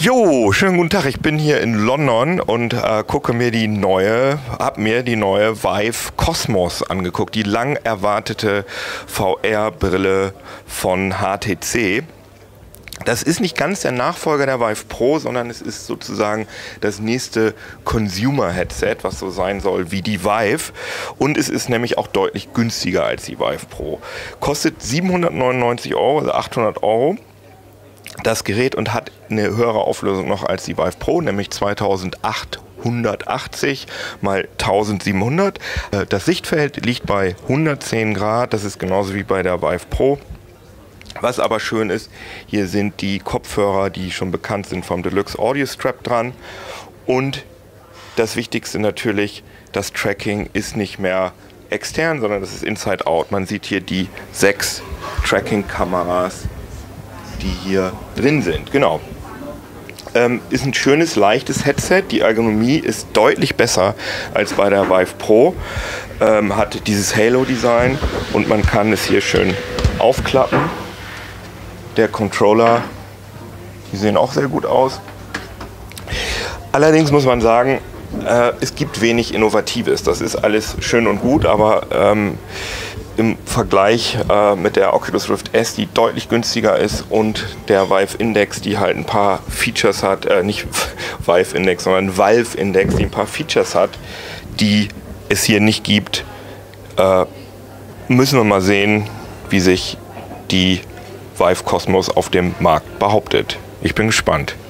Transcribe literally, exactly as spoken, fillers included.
Jo, schönen guten Tag. Ich bin hier in London und äh, gucke mir die neue, hab mir die neue Vive Cosmos angeguckt, die lang erwartete V R-Brille von H T C. Das ist nicht ganz der Nachfolger der Vive Pro, sondern es ist sozusagen das nächste Consumer-Headset, was so sein soll wie die Vive. Und es ist nämlich auch deutlich günstiger als die Vive Pro. Kostet siebenhundertneunundneunzig Euro, also achthundert Euro. Das Gerät und hat eine höhere Auflösung noch als die Vive Pro, nämlich zweitausendachthundertachtzig mal eintausendsiebenhundert. Das Sichtfeld liegt bei hundertzehn Grad, das ist genauso wie bei der Vive Pro. Was aber schön ist, hier sind die Kopfhörer, die schon bekannt sind, vom Deluxe Audio Strap dran. Und das Wichtigste natürlich, das Tracking ist nicht mehr extern, sondern das ist Inside Out. Man sieht hier die sechs Tracking-Kameras, die hier drin sind. Genau. Ähm, ist ein schönes, leichtes Headset. Die Ergonomie ist deutlich besser als bei der Vive Pro. Ähm, hat dieses Halo-Design und man kann es hier schön aufklappen. Der Controller, die sehen auch sehr gut aus. Allerdings muss man sagen, äh, es gibt wenig Innovatives. Das ist alles schön und gut, aber ähm, im Vergleich äh, mit der Oculus Rift S, die deutlich günstiger ist, und der Vive Index, die halt ein paar Features hat, äh, nicht Vive Index, sondern Valve Index, die ein paar Features hat, die es hier nicht gibt, äh, müssen wir mal sehen, wie sich die Vive Cosmos auf dem Markt behauptet. Ich bin gespannt.